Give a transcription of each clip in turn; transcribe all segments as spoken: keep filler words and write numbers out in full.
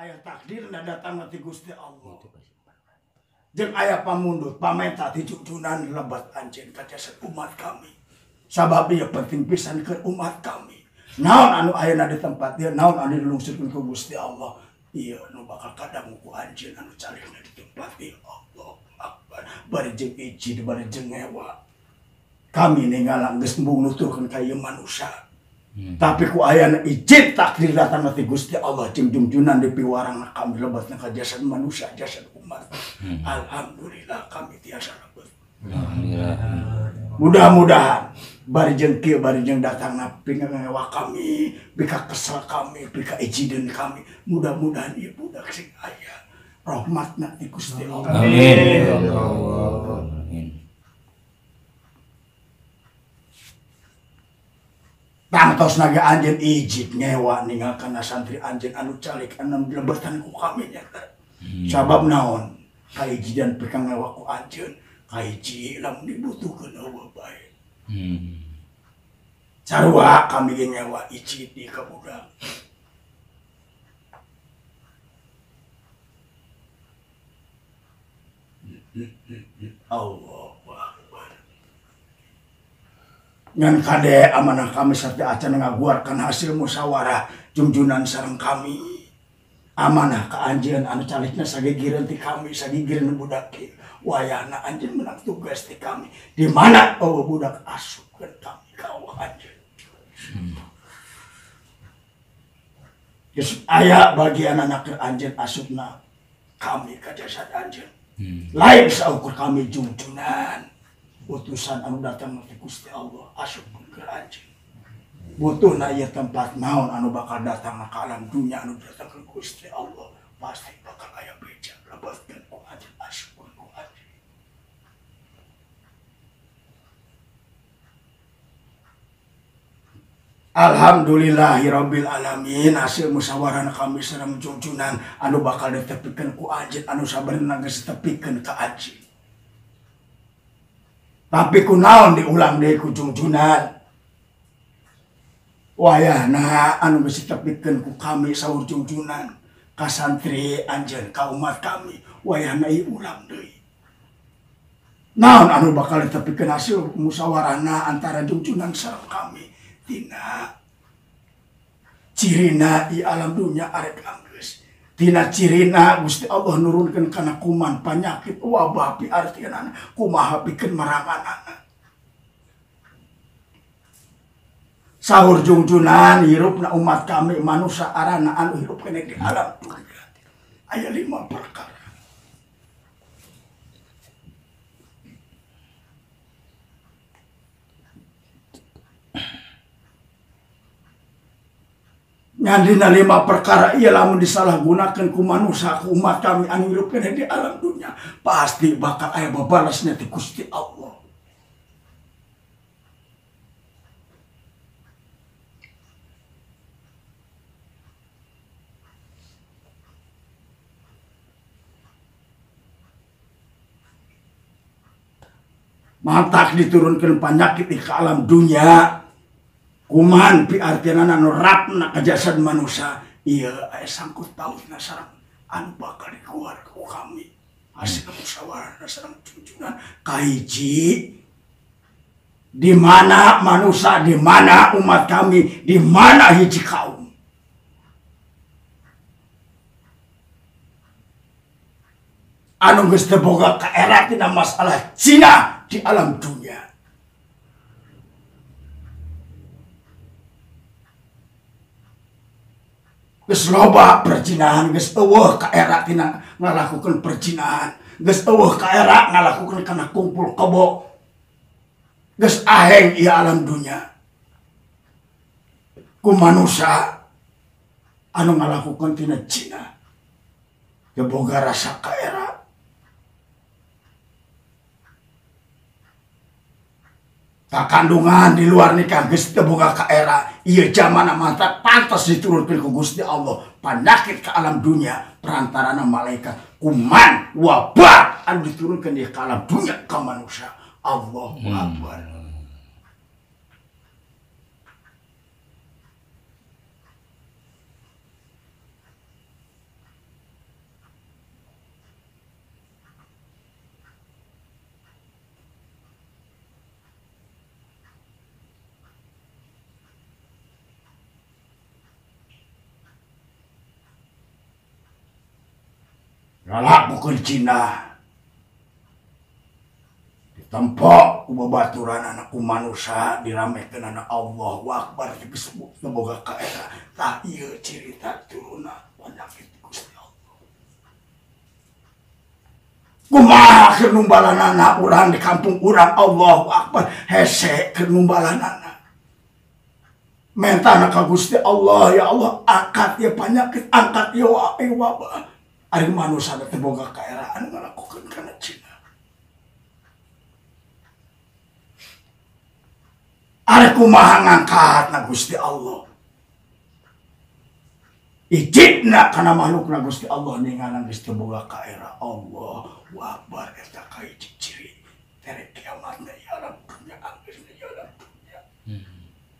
aya takdir na datang ti Gusti Allah. Jeung aya pamundut pamenta ti junjunan lebat anjeun ka jasad umat kami. Sabab ieu penting pisan ke umat kami. Naon anu ayeuna di tempat dia, naon anu dilungsirkeun ku Gusti Allah. Ieu nu bakal kadangu ku anjeun anu calihna di tempat ieu. Allah Akbar. Bari jeung iji bari jeung ngewa. Kami ninggalang geus embung nuturkeun ka ieu manusia. Hmm. Tapi ku ayana izin takdir datang ti Gusti Allah jeung junjunan di piwarangna kami lebatna ka jasad manusia, jasad umat. Hmm. Alhamdulillah kami tiasa lebat. Alhamdulillah. Mudah-mudahan bari jeung kieu bari jeung datangna pingawa kami, bika kesal kami, bika ijideun kami. Mudah-mudahan ieu budak sing aya rahmatna ti Gusti Allah. Amin. Ya Allah. Amin. Tangtos naga anjeun ijid ngewa ninggalkeun santri anjeun anu calik anu lebatan ku kami nya teh. Hmm. Sabab naon? Kaijidan pikang ngewa ku anjeun, kaiji lamun dibutuhkeun eueuh bae. Hmm. Sarua kami ge ngewa ijid di ka budak. Allah. Ngan kade amanah kami sarta acan ngaguarkan hasil musyawarah junjunan sareng kami. Amanah ka anjeun anu calikna sagigireun ti kami, sagigireun budak kieu. Wayahna anjeun menang tugas ti kami. Di mana eueuh budak asupkeun kami ka Allah anjeun. Hmm. Geus aya bagian anak anjeun asupna kami ka jasad anjeun. Hmm. Lain saukur kami junjunan. Utusan anu datang ti Gusti Allah asupkeun ke anjeun. Butuhna ieu tempat naon anu bakal datang ka alam dunya anu datang ke Gusti Allah pasti bakal aya beja lebatkeun ku anjeun asupkeun ku anjeun. Alhamdulillahirabbil alamin hasil musyawarah kami sareng junjunan anu bakal ditepikeun ku anjeun anu sabenerna geus ditepikeun ka anjeun. Tapi kunaon diulang deui ku junjunan. Wayahna anu geus ditepikeun ku kami saur junjunan ka santri anjeun ka umat kami, wayahna ieu ulang deui. Naon anu bakal ditepikeun hasil musyawarahna antara junjunan sareng kami? Tina cirina ieu alam dunya arek anggeus. Tina cirina Gusti Allah nurunkeun kana kuman panyakit wabah pi artiana kumaha pikeun maranganana. Saur junjunan hirupna umat kami manusia arana anu hirup kene di alam dunya. Aya lima perkara. Nyandina lima perkara ieu lamun disalahgunakeun ku manusia ku umat kami anu hirup kene di alam dunya pasti bakal aya babalasna ti Gusti Allah. Mantak diturunkeun panyakit di ka alam dunya. Kuman pi artiana anu rapna ka jasad manusia ieu aya sangkut pautna sareng anu bakal dikeluar ku kami hasil musyawarah sareng junjunan kahiji di mana manusia, di mana umat kami, di mana hiji kaum. Anu geus teu boga kaera tina masalah Cina di alam dunya. Geus loba perjinahan, geus eueuh ka era tina ngalakukeun perjinahan, geus eueuh ka era ngalakukeun kana kumpul kebo. Geus aheng ieu alam dunya. Ku manusia anu ngalakukeun tina Cina. Teu boga rasa ka era. Kakandungan di luar nikah geus teu boga ka era. Ieu zamana mantap pantos diturunkeun ku Gusti Allah panyakit ka alam dunya perantarana malaikat kuman wabah anu diturunkeun di ka alam dunya ka manusia. Allahu Akbar. Ralakukeun Cina ditempo ku babaturan anak ku manusia diramekeun anak Allahu Akbar disebut boga kaera tah ieu cerita turuna penyakit Gusti Allah. Kumaha keur numbalanana urang di kampung urang Allahu Akbar hese keur numbalanana. Mentana ka Gusti Allah, ya Allah angkat ya penyakit, angkat ya wabah. Ari manusia teh boga kaeraan ngalakukeun kana Cina. Ari kumaha ngangkatna Gusti Allah. Ijibna kana makhlukna Gusti Allah ningalan geus teu boga kaera. Allahu Akbar eta kahiji ciri tere kiamatna ya alam dunya akhirna ya alam dunya. Hmm.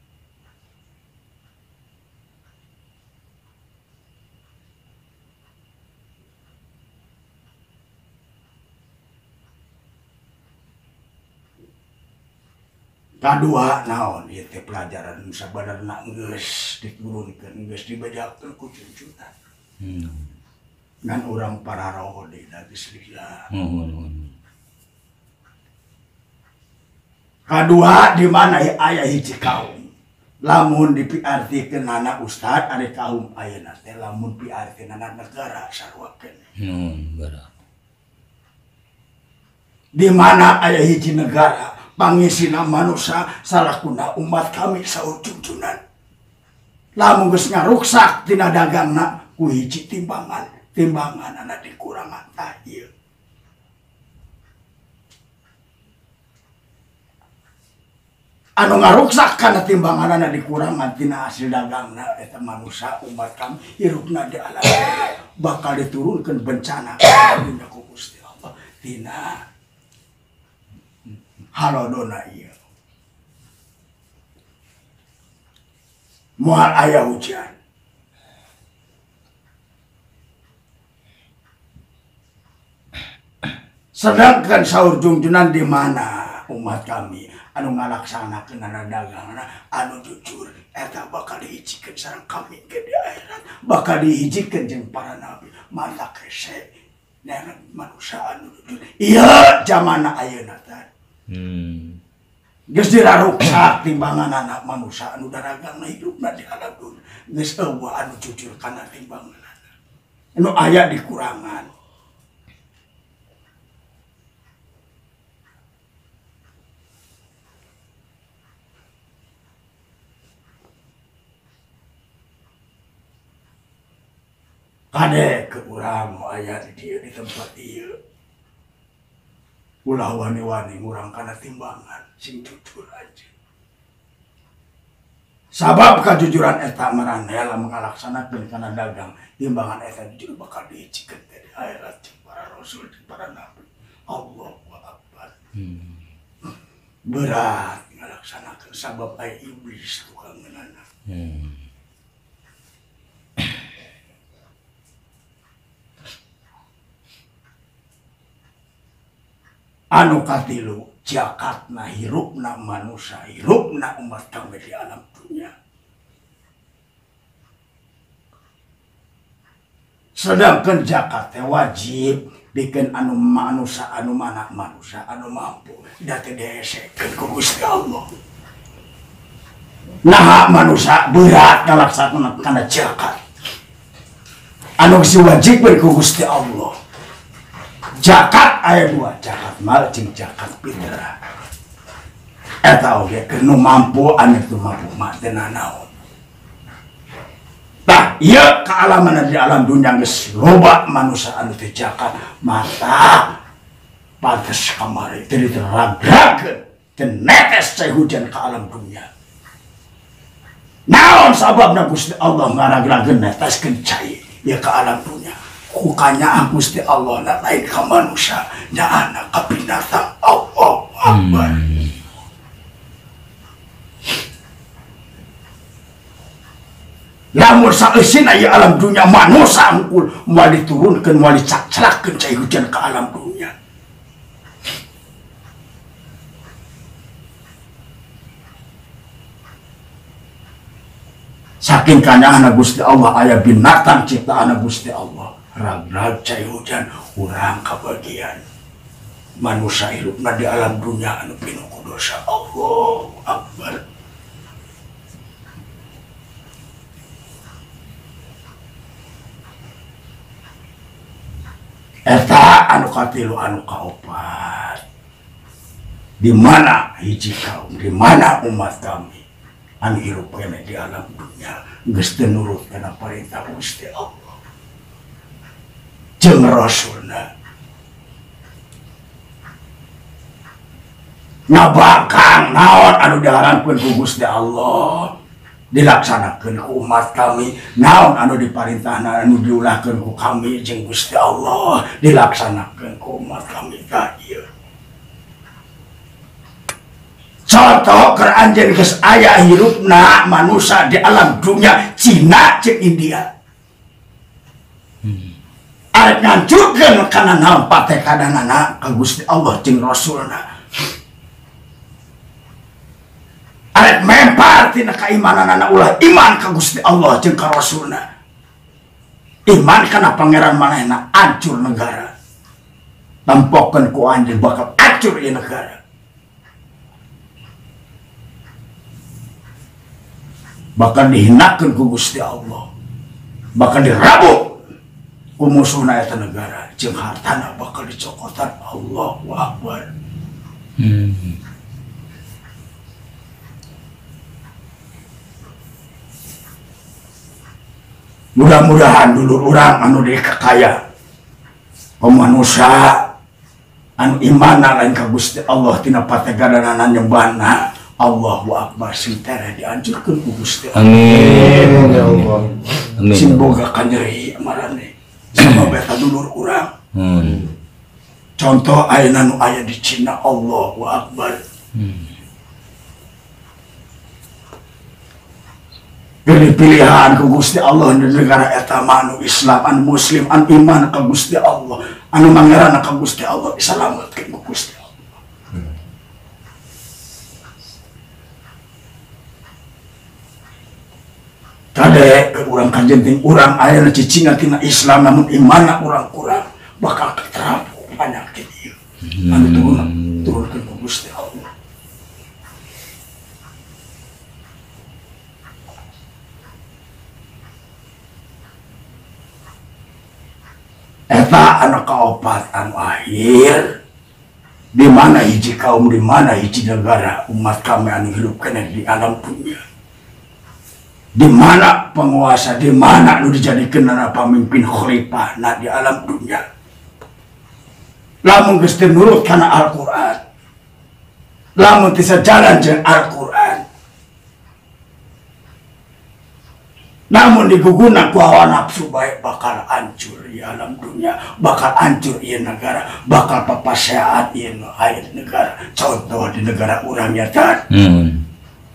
Kadua naon ieu teh pelajaran sabadarna geus diturunkeun geus dibajakeun ku junjunan. Hmm. Ngan urang para rohodina geus lila. Hmm. Kadua di mana aya hiji kaum. Lamun dipiartikeun anak ustad ari kaum ayeuna teh lamun piartikeun anak negara sarwakeun. Hmm, benar. Di mana aya hiji negara pangisina manusia salakuna umat kami saujung-jungan. Lamun geus ngaruksak tina dagangna ku hiji timbangan, timbangan ana dikurangan tah ieu. Anu ngaruksak kana timbangan ana dikurangan tina hasil dagangna eta manusia umat kami hirupna di alam bakal diturunkeun bencana dina ku Gusti Allah tina halodona ieu. Moal aya hujan. Sedangkan saur junjunan di mana umat kami anu ngalaksanakeun ana dagangna anu jujur eta bakal dihijikeun sareng kami ke di akhirat, bakal dihijikeun jeung para nabi mata kese neangan manusia anu jujur. Ieu zamanna ayeuna teh. Hmm. Geus diraruksak timbangan anak manusia anu daragangna hidupna di alam dunya. Geus eueuh anu jujur kana timbangan anu aya dikurangan. Kade ke urang aya di dieu di tempat ieu. Ulah wani-wani ngurang kana timbangan sing jujur aja. Sabab kejujuran eta marane lamun ngalaksanakeun kana dagang timbangan eta jujur bakal dihijikeun di akhirat jeung para rasul jeung para nabi. Allahu Akbar. Hmm. Berat ngalaksanakeun sabab aya iblis tukang ngeunana. Hmm. Anu katilu jakatna hirupna manusia, hirupna umat kami di alam dunia. Sedangkan zakat wajib bikin anu manusia, anu mana manusia, anu mampu dati desekeun ku Gusti Allah. Nah manusia berat ngalaksanakeun kana zakat. Anu si wajibkeun ku Gusti Allah. Zakat aya dua, zakat mal jeung zakat fitrah. Eta oge keur mampu anu teu mampu mah teu nanaon. Tah ieu kaalaman di alam dunya geus loba manusia anu teu zakat mata pantes kamari teu diteragrakeun teu netes cai hujan ka alam dunya. Naon sababna Gusti Allah ngaragrakeun neteskeun cai ieu ka alam dunya. Kukanya Gusti Allah na lain ka manusia nyaana ka binatang. Allahu Akbar. Hmm. Lamun saeusina ieu alam dunya manusia hungkul moal diturunkeun moal dicacrakeun cai hujan ka alam dunya. Saking kanyana Gusti Allah aya binatang ciptaan Gusti Allah. Ragrag cai hujan kurang kebagian manusia hirupna di alam dunia anu pinuh ku dosa. Allahu Akbar. Eta anu katilu anu kaopat, di mana hiji kaum, di mana umat kami anu hirup kene di alam dunia geus teu nurut kana perintah Gusti Allah jeung Rasulna, ngabakang naon anu diharamkeun ku Gusti Allah dilaksanakeun ku umat kami, naon anu diparintahna anu diulahkeun ku kami jeung Gusti Allah dilaksanakeun ku umat kami ka ieu. Contoh keur anjeun geus aya hirupna manusia di alam dunia Cina jeung India. Arek ngancurkeun kana naon patekadanana ka Gusti Allah jeung Rasulna. Arek mempar tina kaimananana ulah iman ka Gusti Allah jeung ka Rasulna. Iman kana pangeran manehna hancur negara. Tampokeun ku anjeun bakal hancur ieu negara. Bakal dihinakeun ku Gusti Allah. Bakal dirabuk ku musuhna eta negara jeung hartana bakal dicokotan. Allahu Akbar. Hmm. Mudah-mudahan dulu orang anu dikakaya manusia anu imana lain ka Gusti Allah tina pategadanana nyembahna Allahu Akbar sing tere dianjurkeun ku Gusti Allah. Amin ya Allah. Amin. Sing boga kanyeri amarane sama beta dulur urang. Hmm. Contoh ayeuna nu aya di Cina. Allahu Akbar. Hmm. Pilih pilihan ke Gusti Allah di negara eta anu Islam, anu Muslim, anu iman ke Gusti Allah, anu mangeran ke Gusti Allah, diselamatkan ke Gusti Allah. Hmm. Kade ke urang kajenting urang aya cicingna tina Islam namun iman urang kurang bakal keterapuk penyakit ieu. Anu turun turunkeun ke Gusti Allah. Eta anu kaopat anu akhir, di mana hiji kaum, di mana hiji negara umat kami anu hidup kena di alam dunia, di mana penguasa, di mana anu dijadikan anak pemimpin khalifah na di alam dunia, lamun geus teu nurut kana Al-Quran, lamun teu sajalan jeung Al-Quran, namun diguguna ku hawa nafsu baik bakal hancur di alam dunia, bakal hancur ieu negara, bakal papaseaan ieu aya negara. Contoh di negara urang nyata. Hmm.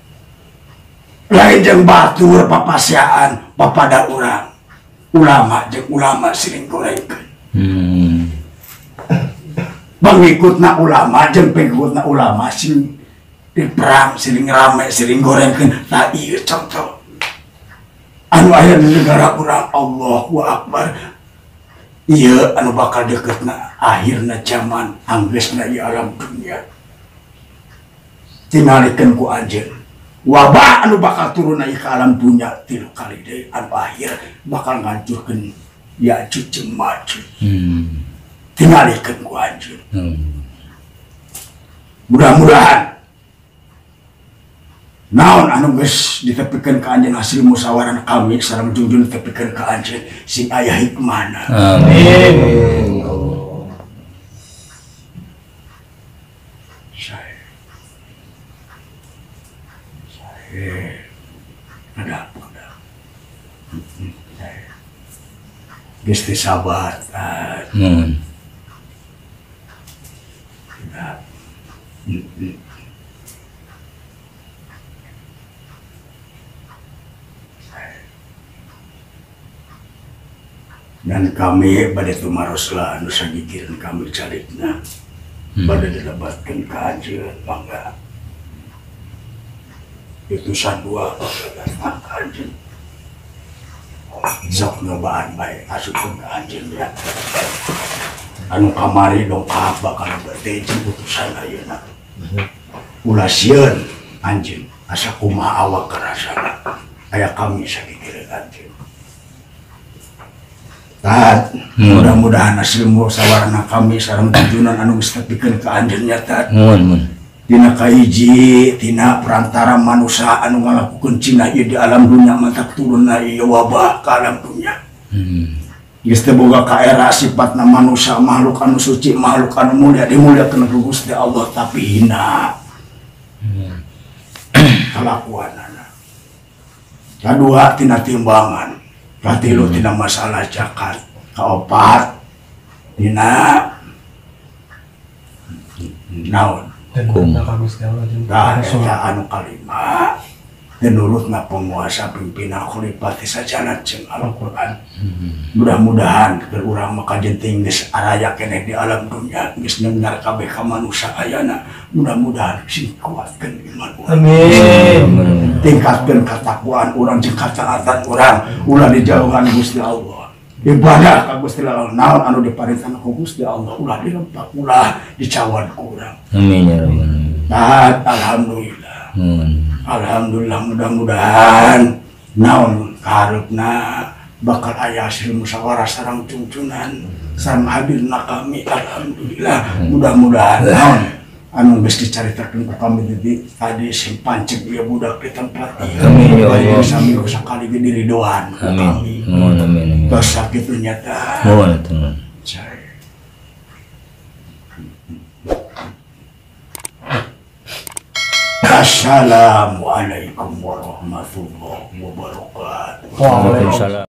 Lain jeung batur papaseaan papada urang. Ulama jeung ulama sering gorengkeun. Hmm. Pengikutna ulama jeung pengikutna ulama sing di perang sering rame sering gorengkeun. Tah ieu contoh anu aya di negara urang. Allahu Akbar. Ieu anu bakal deketna akhirna zaman anggeusna ieu alam dunia. Tingalikeun ku anjeun wabah anu bakal turun ieu ka alam dunia tilu kali deui anu akhir bakal ngancurkeun Ya'juj jeung Ma'juj. Hmm. Tingalikeun ku anjeun. Hmm. Mudah-mudahan naon anu geus ditepikeun ka anjeun hasil musyawarah kami sareng junjun ditepikeun ka anjeun sing aya hikmahna. Amin. Saya saya ada ada geus teu sabar. Hmm. Dan kami pada tumaroslah anu sagigireun kami caritna pada dilebatkeun ka anjeun mangga itu sadua ka anjeun sok nyobaan bae asupkeun ka anjeun ya. anu kamari dongkap bakal berarti putusan ayeuna ulah sieun anjeun asa kumaha awak karasana aya kami sakikir anjeun tat mudah-mudahan hasil musyawarah kami sareng tujuan anu geus tepikeun ka anjeun nya tat mun mun tina kahiji tina perantara manusia anu ngalakukeun cina ieu di alam dunya mantak turunna ieu wabah ka alam dunya hmm. Geus teu boga kaera sifatna manusia makhluk anu suci makhluk anu mulia dimuliakeun ku Gusti Allah tapi hina kalakuanana. Kadua tina timbangan, katilu tina masalah zakat, kaopat tina naon hukum kami segala dah eta anu kalima menurutna penguasa pimpinan khalifah sajalan jeung Al-Qur'an. Mudah-mudahan keur urang maka jenting geus araya keneh di alam dunya geus nyengar kabeh ka manusia ayana. Mudah-mudahan sing kuatkeun iman urang. Amin. Tingkatkeun katakwaan urang jeung kataatan urang, ulah dijauhan Gusti Allah. Ibadah ka Gusti Allah naon anu diparintahna ku Gusti Allah ulah dirempak ulah dicawan ku urang. Amin ya rabbal alamin. Alhamdulillah. Hmm. Alhamdulillah mudah-mudahan naon kaharepna bakal aya hasil musyawarah sareng tuntunan sareng hadirna kami alhamdulillah mudah-mudahan naon anu geus dicaritakeun ka kami tadi sing panceg ieu budak di tempat ieu amin ya Allah sami sakali ge diridoan amin amin amin tos sakitu nyata mohon teman Assalamualaikum warahmatullahi wabarakatuh. Waalaikumsalam.